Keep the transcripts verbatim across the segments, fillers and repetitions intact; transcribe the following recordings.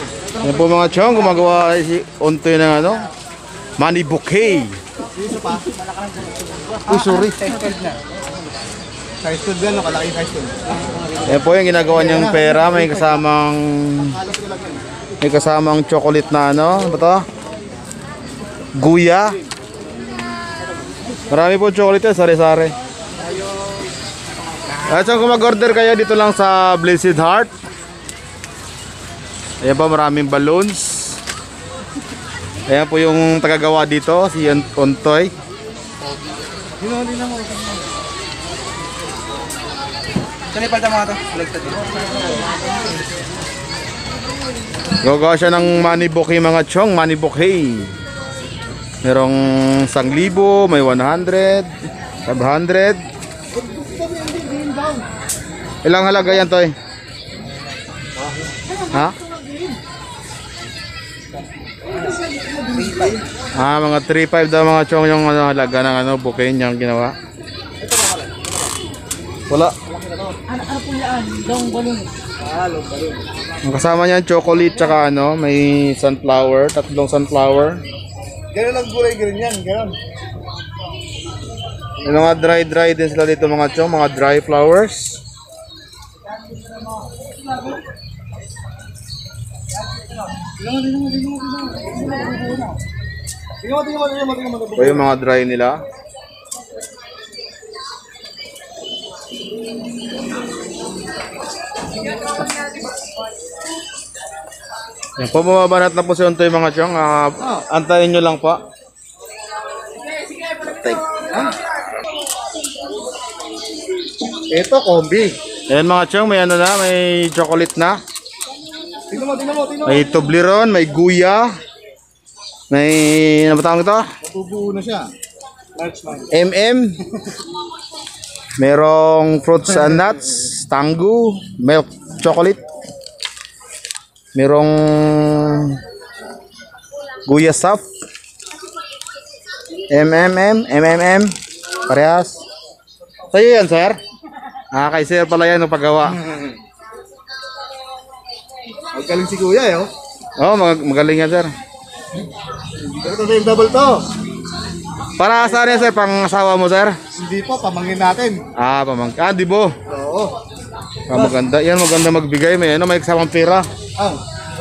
Yan po mga chong, gumagawa si Ontoy ng ano, money bouquet. Uy, sorry. High school yan, nakalaki high school. Yan po yung ginagawa niyang pera, may kasamang may kasamang chocolate na ano, ano ba to? Guya. Marami po chocolate yan, sari-sari. At so kung mag-order kayo dito lang sa Blessed Heart. Ayan po, maraming balloons. Ayan po yung tagagawa dito, si Ontoy. Saan ipalta mga ito? Selected din. Gagawa siya ng money bouquet mga chong, money bouquet. Merong isang libo, may one hundred, five hundred. Ilang halaga yan, Toy? Ha? Ah, mga three five daw mga chong yung ano, halaga ng ano, bouquet niyang ginawa. Wala. Ano, ano po yan? Long balloon. Ah, long balloon. Ang kasama niyan chocolate tsaka ano, may sunflower, tatlong sunflower. Gano'n lang gulay, gano'n yan, gano'n. Yung mga dry dry din sila dito mga chong, mga dry flowers. O yung mga dry nila. Yan po, bumabanat na po si Ontoy mga chong. Uh, antayin nyo lang po. Ito, kombi. Ayan mga chong, may ano na, may chocolate na. Tingnan mo, tingnan mo, tingnan mo. May Toblerone, may Guya. May, ano ba tawag ito? Matubuo na siya. Large man. M M. Merong fruits and nuts, Tangu, milk chocolate. Merong Guya stuff. M M M, M M M. Parehas. Sa'yo yan, sir? Ah, kay sir pala yan ang paggawa. Ang galing si Kuya, eh, oh. Oh, mag magaling yan, sir. Ito na yung double to. Para saan yan, sir? Pang asawa mo, sir? Hindi po, pamangin natin. Ah, pamang. Ah, di bo. Oo. Ah, maganda. Yan, maganda magbigay. May ano, may kasamang pera. Ah.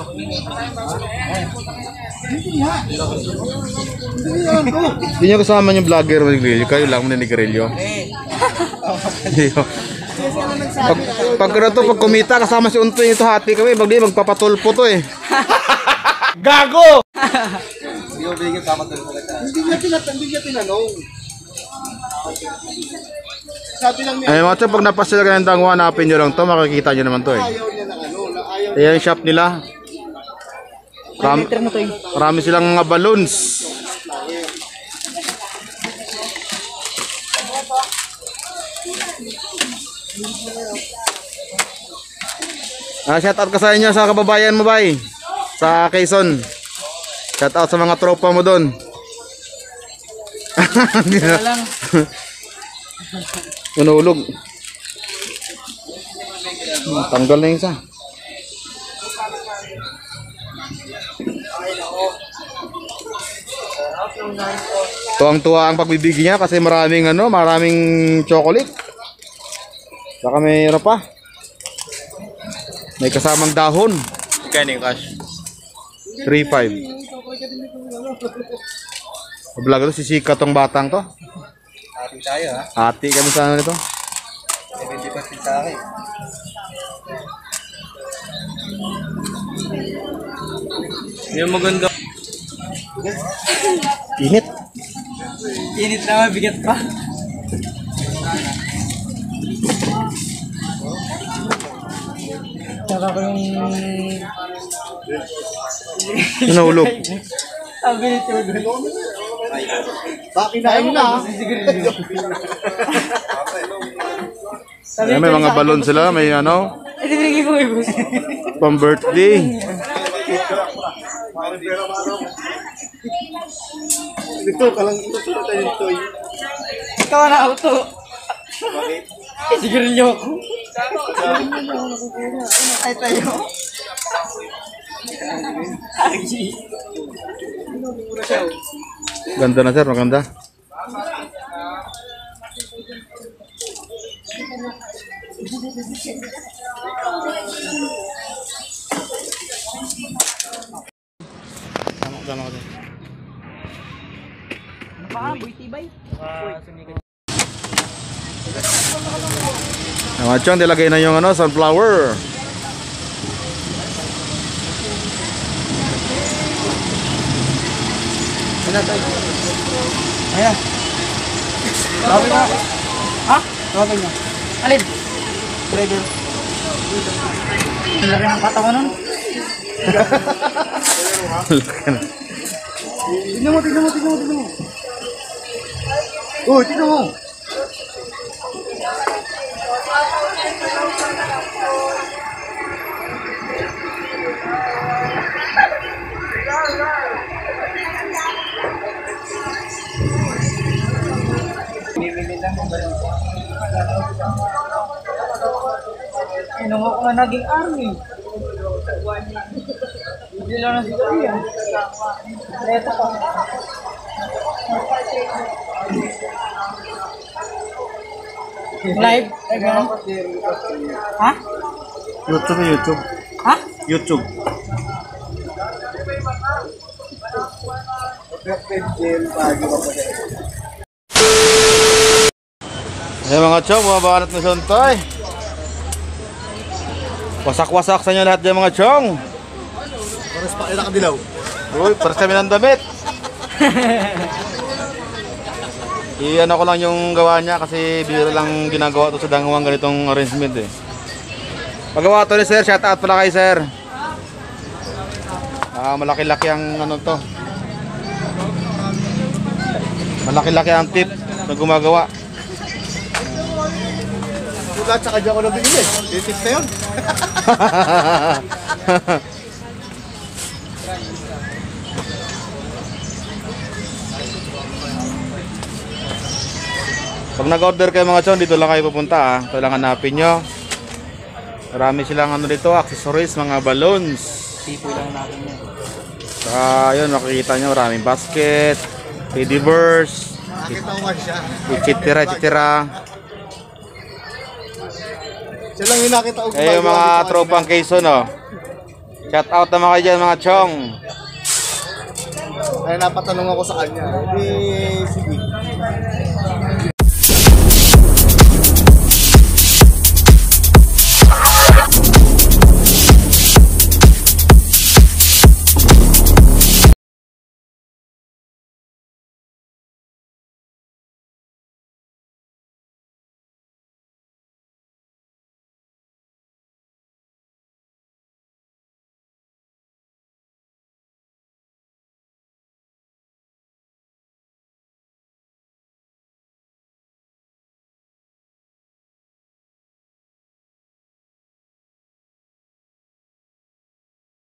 Hindi nga. Hindi nga lang to. Hindi nyo kasama yung vlogger mo ni kayo lang mo ni Grillo. Hindi ko. Pag, pag ano to, pag kumita kasama si Untoy ito, hati kami. Magdi magpapatulpo to eh. Gago! Hindi ko bigyan tama talaga talaga. Hindi niya tinat- hindi niya tinanong. Sabi lang niya, Ay mga chong, pag napasyal ka ng dangwa, hanapin nyo lang to. Makikita nyo naman to eh. ayaw niya ng ano, na ayaw. Ayan yung shop nila. Ram marami silang mga balloons. Ah, shout out ka sa inyo sa kababayan mo, bay. Sa Quezon. Shout out sa mga tropa mo doon. lang. Unulog. Tanggal na yung isa. Tuwang-tuwa ang pagbibigyan niya kasi maraming ano, maraming chocolate. Saka may ano pa. May kasamang dahon. Kaya yung cash. three five. Vlog ito, sisika tong batang to. Ati tayo, ha? Ati kami sa ano nito. seventy percent sa akin. Yung maganda. Init. Init na mabigat pa. Tsaka ko yung... Nahulog. Sabi ni Tudor. Bakit na yun na? Ayan, may mga balon sila, may ano, Ito binigay ko ibus. pang birthday. Ito, kalang ito sa tayo ito. Ikaw na auto. Eh, siguro niyo ako. Ay tayo. Ganda na sir, maganda. Tama, tama ka dyan. Napaaboy, tibay. Mga chong, nilagay na yung ano, sunflower. Ayan. Tawagin mo. Ha? Tawagin mo. Alin? Driver. Ang laki ng katawan nun. Tignan mo, tignan mo, tignan mo, tignan mo. Oh, tignan mo. Inong ako nga naging army. Hindi lang na siguro yan. Leto pa. Live? Live ha? YouTube, YouTube. Ha? YouTube. Ayan mga chong, bumabanat na suntoy. Wasak-wasak sa inyo lahat dyan mga chong. Pares pa kailangan dilaw. Uy, pares kami ng damit. I-ano ko lang yung gawa niya kasi biro lang ginagawa to sa dangawang ganitong arrangement eh. Pagawa to ni sir, shout out pala kay sir. Ah, malaki-laki ang ano to. Malaki-laki ang tip na gumagawa. Lahat sa kanya ko na binili. Titip na yun. Pag nag-order kayo mga chong, dito lang kayo pupunta ah. Ito lang hanapin nyo. Marami silang ano dito, accessories, mga balloons. Tipo lang natin yan. Saka yun, makikita nyo maraming basket, teddy bears, Nakita ko nga siya. et cetera et cetera. Siya lang yung nakita ko. Eh yung mga tropang Quezon oh. Shout out naman kayo dyan mga chong. Kaya napatanong ako sa kanya. Hindi, sige.